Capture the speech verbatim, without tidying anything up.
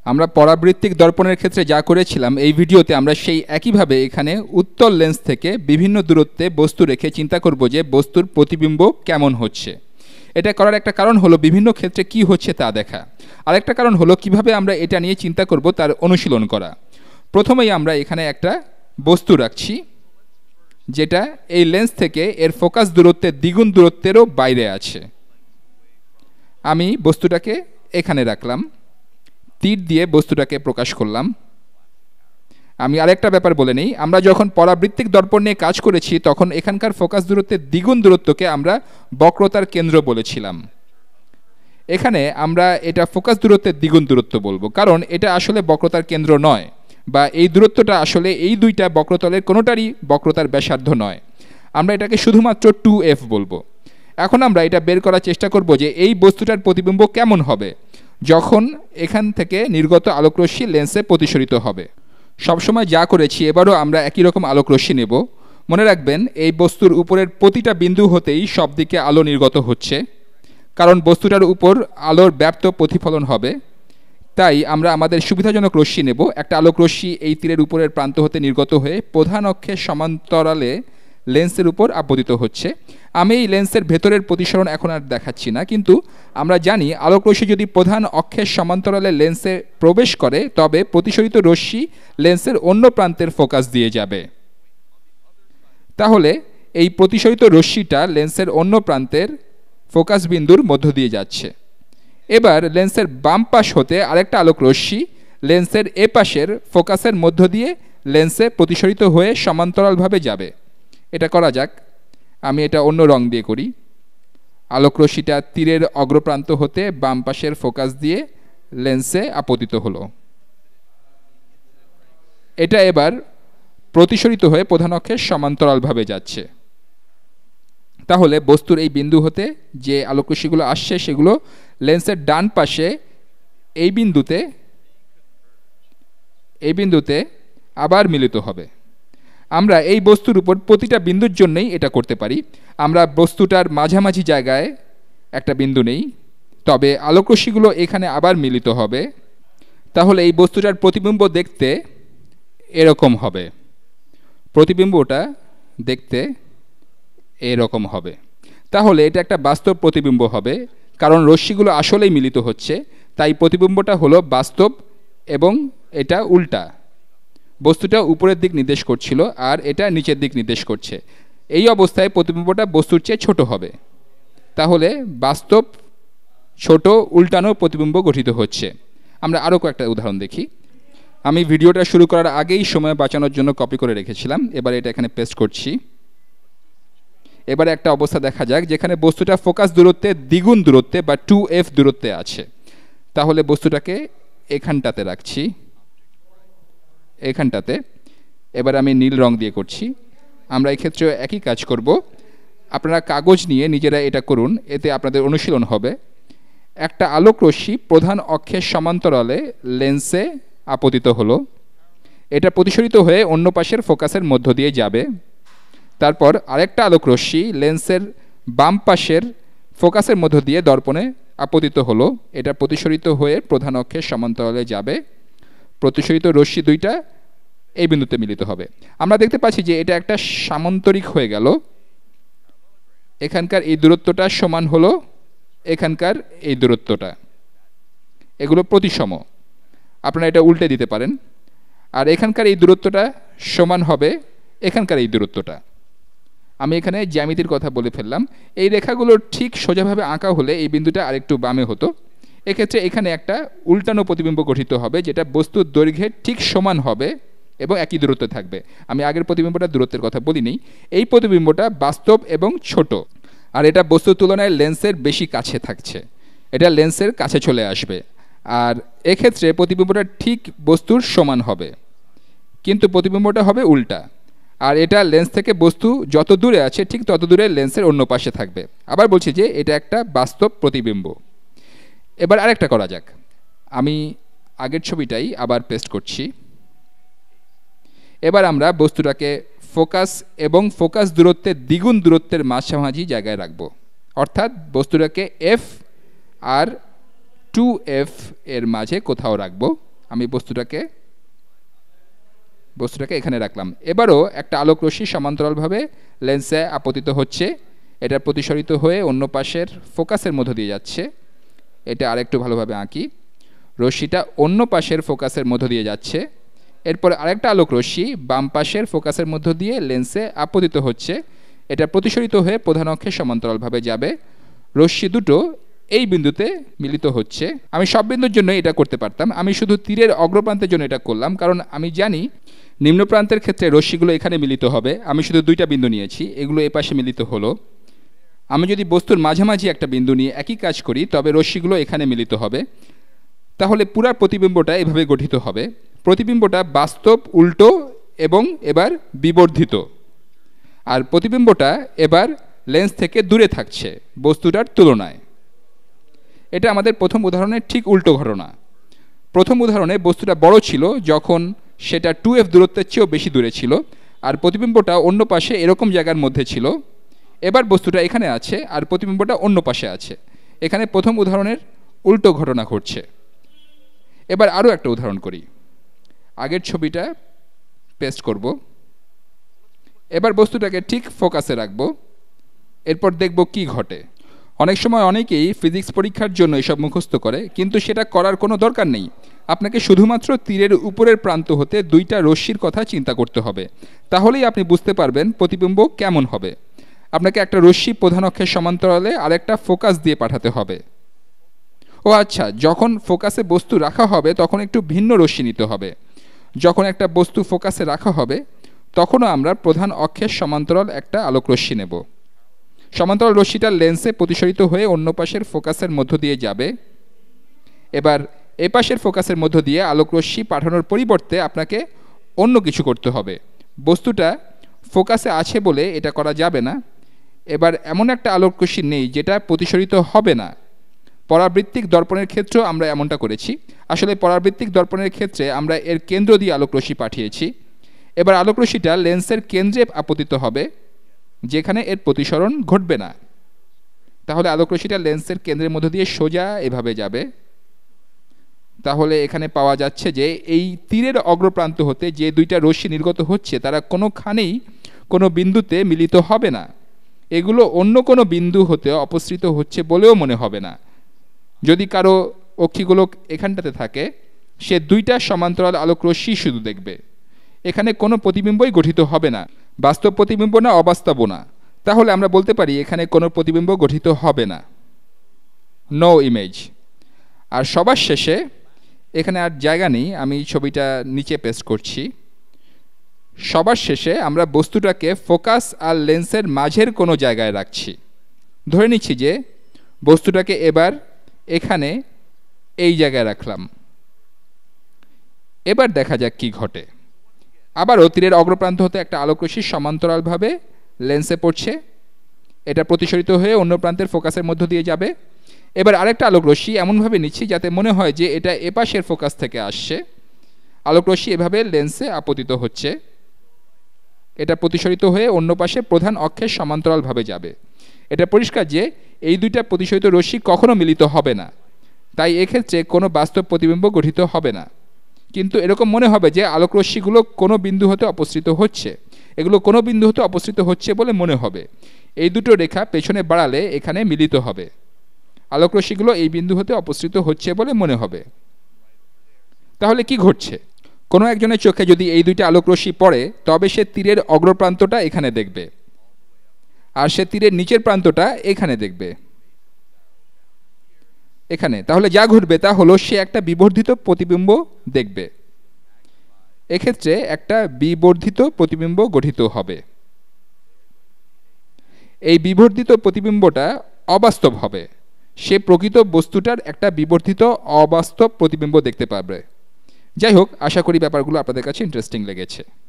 আমরা পরাবৃত্তিক দর্পণের ক্ষেত্রে যা করেছিলাম এই ভিডিওতে আমরা সেই একইভাবে এখানে উত্তল লেন্স থেকে বিভিন্ন দূরত্বে বস্তু রেখে চিন্তা করব যে বস্তুর প্রতিবিম্ব কেমন হচ্ছে। এটা করার একটা কারণ হলো বিভিন্ন ক্ষেত্রে কি হচ্ছে তা দেখা, আরেকটা কারণ হলো কিভাবে আমরা এটা নিয়ে চিন্তা করব তার অনুশীলন করা। প্রথমেই আমরা এখানে একটা বস্তু রাখছি যেটা এই লেন্স থেকে এর ফোকাস দূরত্বের দ্বিগুণ দূরত্বেরও বাইরে আছে। আমি বস্তুটাকে এখানে রাখলাম, তীর দিয়ে বস্তুটাকে প্রকাশ করলাম। আমি আরেকটা ব্যাপার বলে নিই, আমরা যখন পরাবৃত্তিক দর্পণ নিয়ে কাজ করেছি তখন এখানকার ফোকাস দূরত্বের দ্বিগুণ দূরত্বকে আমরা বক্রতার কেন্দ্র বলেছিলাম। এখানে আমরা এটা ফোকাস দূরত্বের দ্বিগুণ দূরত্ব বলবো, কারণ এটা আসলে বক্রতার কেন্দ্র নয়, বা এই দূরত্বটা আসলে এই দুইটা বক্রতলের কোনোটারই বক্রতার ব্যাসার্ধ নয়। আমরা এটাকে শুধুমাত্র টু এফ বলবো। এখন আমরা এটা বের করার চেষ্টা করব যে এই বস্তুটার প্রতিবিম্ব কেমন হবে যখন এখান থেকে নির্গত আলোকরশ্মি লেন্সে প্রতিসরিত হবে। সবসময় যা করেছি এবারও আমরা একই রকম আলোকরশ্মি নেব। মনে রাখবেন এই বস্তুর উপরের প্রতিটা বিন্দু হতেই সব দিকে আলো নির্গত হচ্ছে, কারণ বস্তুটার উপর আলোর ব্যাপ্ত প্রতিফলন হবে। তাই আমরা আমাদের সুবিধাজনক রশ্মি নেব। একটা আলোকরশ্মি এই তীরের উপরের প্রান্ত হতে নির্গত হয়ে প্রধান অক্ষের সমান্তরালে লেন্সের উপর আপতিত হচ্ছে। আমি এই লেন্সের ভেতরের প্রতিসরণ এখন আর দেখাচ্ছি না, কিন্তু আমরা জানি আলোকরশ্মি যদি প্রধান অক্ষের সমান্তরালে লেন্সে প্রবেশ করে তবে প্রতিসরিত রশ্মি লেন্সের অন্য প্রান্তের ফোকাস দিয়ে যাবে। তাহলে এই প্রতিসরিত রশ্মিটা লেন্সের অন্য প্রান্তের ফোকাস বিন্দুর মধ্য দিয়ে যাচ্ছে। এবার লেন্সের বাম পাশ হতে আরেকটা আলোকরশ্মি লেন্সের এ পাশের ফোকাসের মধ্য দিয়ে লেন্সে প্রতিসরিত হয়ে সমান্তরালভাবে যাবে। এটা করা যাক। আমি এটা অন্য রং দিয়ে করি। আলোকরশ্মিটা তীরের অগ্রপ্রান্ত হতে বাম পাশের ফোকাস দিয়ে লেন্সে আপতিত হলো। এটা এবার প্রতিসরিত হয়ে প্রধান অক্ষের সমান্তরালভাবে যাচ্ছে। তাহলে বস্তুর এই বিন্দু হতে যে আলোকরশ্মিগুলো আসছে সেগুলো লেন্সের ডান পাশে এই বিন্দুতে এই বিন্দুতে আবার মিলিত হবে। আমরা এই বস্তুর উপর প্রতিটা বিন্দুর জন্যই এটা করতে পারি। আমরা বস্তুটার মাঝামাঝি জায়গায় একটা বিন্দু নেই, তবে আলোকরশ্মিগুলো এখানে আবার মিলিত হবে। তাহলে এই বস্তুটার প্রতিবিম্ব দেখতে এরকম হবে। প্রতিবিম্বটা দেখতে এরকম হবে। তাহলে এটা একটা বাস্তব প্রতিবিম্ব হবে, কারণ রশ্মিগুলো আসলেই মিলিত হচ্ছে। তাই প্রতিবিম্বটা হলো বাস্তব এবং এটা উল্টা। বস্তুটা উপরের দিক নির্দেশ করছিল আর এটা নিচের দিক নির্দেশ করছে। এই অবস্থায় প্রতিবিম্বটা বস্তুর চেয়ে ছোট হবে। তাহলে বাস্তব ছোট উল্টানো প্রতিবিম্ব গঠিত হচ্ছে। আমরা আরও কয়েকটা উদাহরণ দেখি। আমি ভিডিওটা শুরু করার আগেই সময় বাঁচানোর জন্য কপি করে রেখেছিলাম, এবার এটা এখানে পেস্ট করছি। এবারে একটা অবস্থা দেখা যাক যেখানে বস্তুটা ফোকাস দূরত্বে দ্বিগুণ দূরত্বে বা টু এফ দূরত্বে আছে। তাহলে বস্তুটাকে এখানটাতে রাখছি, এখানটাতে। এবার আমি নীল রং দিয়ে করছি। আমরা এই ক্ষেত্রে একই কাজ করব। আপনারা কাগজ নিয়ে নিজেরা এটা করুন, এতে আপনাদের অনুশীলন হবে। একটা আলোকরশ্মি প্রধান অক্ষের সমান্তরালে লেন্সে আপতিত হলো। এটা প্রতিসরিত হয়ে অন্য পাশের ফোকাসের মধ্য দিয়ে যাবে। তারপর আরেকটা আলোকরশ্মি লেন্সের বাম পাশের ফোকাসের মধ্য দিয়ে দর্পণে আপতিত হলো। এটা প্রতিসরিত হয়ে প্রধান অক্ষের সমান্তরালে যাবে। প্রতিসরিত রশ্মি দুইটা এই বিন্দুতে মিলিত হবে। আমরা দেখতে পাচ্ছি যে এটা একটা সামান্তরিক হয়ে গেল। এখানকার এই দূরত্বটা সমান হলো এখানকার এই দূরত্বটা। এগুলো প্রতিসম। আপনারা এটা উল্টে দিতে পারেন। আর এখানকার এই দূরত্বটা সমান হবে এখানকার এই দূরত্বটা। আমি এখানে জ্যামিতির কথা বলে ফেললাম। এই রেখাগুলো ঠিক সোজাভাবে আঁকা হলে এই বিন্দুটা আরেকটু বামে হতো। এক্ষেত্রে এখানে একটা উল্টানো প্রতিবিম্ব গঠিত হবে, যেটা বস্তুর দৈর্ঘ্যের ঠিক সমান হবে এবং একই দূরত্বে থাকবে। আমি আগের প্রতিবিম্বটা দূরত্বের কথা বলিনি। এই প্রতিবিম্বটা বাস্তব এবং ছোট, আর এটা বস্তুর তুলনায় লেন্সের বেশি কাছে থাকছে। এটা লেন্সের কাছে চলে আসবে, আর এক্ষেত্রে প্রতিবিম্বটা ঠিক বস্তুর সমান হবে, কিন্তু প্রতিবিম্বটা হবে উল্টা। আর এটা লেন্স থেকে বস্তু যত দূরে আছে ঠিক তত দূরে লেন্সের অন্য পাশে থাকবে। আবার বলছি যে এটা একটা বাস্তব প্রতিবিম্ব। এবার আরেকটা করা যাক। আমি আগের ছবিটাই আবার পেস্ট করছি। এবার আমরা বস্তুটাকে ফোকাস এবং ফোকাস দূরত্বের দ্বিগুণ দূরত্বের মাঝামাঝি জায়গায় রাখব। অর্থাৎ বস্তুটাকে এফ আর টু এফ এর মাঝে কোথাও রাখব। আমি বস্তুটাকে বস্তুটাকে এখানে রাখলাম। এবারও একটা আলোক রশ্মি সমান্তরালভাবে লেন্সে আপতিত হচ্ছে, এটা প্রতিসরিত হয়ে অন্য পাশের ফোকাসের মধ্য দিয়ে যাচ্ছে। এটা আরেকটু ভালোভাবে আঁকি। রশ্মিটা অন্য পাশের ফোকাসের মধ্য দিয়ে যাচ্ছে, এরপর আরেকটা আলোক রশ্মি বাম পাশের ফোকাসের মধ্য দিয়ে লেন্সে আপতিত হচ্ছে, এটা প্রতিসরিত হয়ে প্রধান অক্ষের সমান্তরালভাবে যাবে। রশ্মি দুটো এই বিন্দুতে মিলিত হচ্ছে। আমি সব বিন্দুর জন্য এটা করতে পারতাম, আমি শুধু তীরের অগ্রপ্রান্তের জন্য এটা করলাম, কারণ আমি জানি নিম্ন প্রান্তের ক্ষেত্রে রশ্মিগুলো এখানে মিলিত হবে। আমি শুধু দুইটা বিন্দু নিয়েছি, এগুলো এ পাশে মিলিত হলো। আমি যদি বস্তুর মাঝামাঝি একটা বিন্দু নিয়ে একই কাজ করি, তবে রশ্মিগুলো এখানে মিলিত হবে। তাহলে পুরা প্রতিবিম্বটা এভাবে গঠিত হবে। প্রতিবিম্বটা বাস্তব, উল্টো এবং এবার বিবর্ধিত। আর প্রতিবিম্বটা এবার লেন্স থেকে দূরে থাকছে বস্তুটার তুলনায়। এটা আমাদের প্রথম উদাহরণের ঠিক উল্টো ঘটনা। প্রথম উদাহরণে বস্তুটা বড় ছিল যখন সেটা টু এফ দূরত্বের চেয়েও বেশি দূরে ছিল, আর প্রতিবিম্বটা অন্য পাশে এরকম জায়গার মধ্যে ছিল। এবার বস্তুটা এখানে আছে আর প্রতিবিম্বটা অন্য পাশে আছে। এখানে প্রথম উদাহরণের উল্টো ঘটনা ঘটছে। এবার আরও একটা উদাহরণ করি। আগের ছবিটা পেস্ট করব। এবার বস্তুটাকে ঠিক ফোকাসে রাখব, এরপর দেখব কি ঘটে। অনেক সময় অনেকেই ফিজিক্স পরীক্ষার জন্য এসব মুখস্থ করে, কিন্তু সেটা করার কোনো দরকার নেই। আপনাকে শুধুমাত্র তীরের উপরের প্রান্ত হতে দুইটা রশ্মির কথা চিন্তা করতে হবে, তাহলেই আপনি বুঝতে পারবেন প্রতিবিম্ব কেমন হবে। আপনাকে একটা রশ্মি প্রধান অক্ষের সমান্তরালে আরেকটা ফোকাস দিয়ে পাঠাতে হবে। ও আচ্ছা, যখন ফোকাসে বস্তু রাখা হবে তখন একটু ভিন্ন রশ্মি নিতে হবে। যখন একটা বস্তু ফোকাসে রাখা হবে তখনও আমরা প্রধান অক্ষের সমান্তরাল একটা আলোক রশ্মি নেব। সমান্তরাল রশ্মিটা লেন্সে প্রতিসরিত হয়ে অন্য পাশের ফোকাসের মধ্য দিয়ে যাবে। এবার এ পাশের ফোকাসের মধ্য দিয়ে আলোক রশ্মি পাঠানোর পরিবর্তে আপনাকে অন্য কিছু করতে হবে। বস্তুটা ফোকাসে আছে বলে এটা করা যাবে না। এবার এমন একটা আলোক রশ্মি নেই যেটা প্রতিসরিত হবে না। পরাবৃত্তিক দর্পণের ক্ষেত্রেও আমরা এমনটা করেছি। আসলে পরাবৃত্তিক দর্পণের ক্ষেত্রে আমরা এর কেন্দ্র দিয়ে আলোক রশ্মি পাঠিয়েছি। এবার আলোক রশ্মিটা লেন্সের কেন্দ্রে আপতিত হবে, যেখানে এর প্রতিসরণ ঘটবে না। তাহলে আলোক রশ্মিটা লেন্সের কেন্দ্রের মধ্য দিয়ে সোজা এভাবে যাবে। তাহলে এখানে পাওয়া যাচ্ছে যে এই তীরের অগ্রপ্রান্ত হতে যে দুইটা রশ্মি নির্গত হচ্ছে তারা কোনোখানেই কোনো বিন্দুতে মিলিত হবে না। এগুলো অন্য কোনো বিন্দু হতে অপসৃত হচ্ছে বলেও মনে হবে না। যদি কারো অক্ষিগোলক এখানটাতে থাকে, সে দুইটা সমান্তরাল আলোক রশ্মি শুধু দেখবে। এখানে কোনো প্রতিবিম্বই গঠিত হবে না, বাস্তব প্রতিবিম্ব না অবাস্তব না। তাহলে আমরা বলতে পারি এখানে কোনো প্রতিবিম্ব গঠিত হবে না, নো ইমেজ। আর সবার শেষে, এখানে আর জায়গা নেই, আমি ছবিটা নিচে পেস্ট করছি। সবার শেষে আমরা বস্তুটাকে ফোকাস আর লেন্সের মাঝের কোনো জায়গায় রাখছি। ধরে নিচ্ছি যে বস্তুটাকে এবার এখানে এই জায়গায় রাখলাম। এবার দেখা যাক কি ঘটে। আবারও তীরের অগ্রপ্রান্ত হতে একটা আলোক রশ্মি সমান্তরালভাবে লেন্সে পড়ছে, এটা প্রতিসরিত হয়ে অন্য প্রান্তের ফোকাসের মধ্য দিয়ে যাবে। এবার আরেকটা আলোক রশ্মি এমনভাবে নিচ্ছি যাতে মনে হয় যে এটা এপাশের ফোকাস থেকে আসছে। আলোক রশ্মি এভাবে লেন্সে আপতিত হচ্ছে, এটা প্রতিসরিত হয়ে অন্য পাশে প্রধান অক্ষের সমান্তরালভাবে যাবে। এটা পরিষ্কার যে এই দুইটা প্রতিসরিত রশ্মি কখনো মিলিত হবে না, তাই এক্ষেত্রে কোনো বাস্তব প্রতিবিম্ব গঠিত হবে না। কিন্তু এরকম মনে হবে যে আলোক রশ্মিগুলো কোনো বিন্দু হতে অপসৃত হচ্ছে, এগুলো কোনো বিন্দু হতে অপসৃত হচ্ছে বলে মনে হবে। এই দুটো রেখা পেছনে বাড়ালে এখানে মিলিত হবে। আলোক রশ্মিগুলো এই বিন্দু হতে অপসৃত হচ্ছে বলে মনে হবে। তাহলে কি ঘটছে? কোনো একজনের চোখে যদি এই দুইটা আলোক রশ্মি পড়ে, তবে সে তীরের অগ্রপ্রান্তটা এখানে দেখবে, আর সে তীরের নিচের প্রান্তটা এখানে দেখবে, এখানে। তাহলে যা ঘটবে তা হলো সে একটা বিবর্ধিত প্রতিবিম্ব দেখবে। এক্ষেত্রে একটা বিবর্ধিত প্রতিবিম্ব গঠিত হবে। এই বিবর্ধিত প্রতিবিম্বটা অবাস্তব হবে। সে প্রকৃত বস্তুটার একটা বিবর্ধিত অবাস্তব প্রতিবিম্ব দেখতে পাবে। যাই হোক, আশা করি ব্যাপারগুলো আপনাদের কাছে ইন্টারেস্টিং লেগেছে।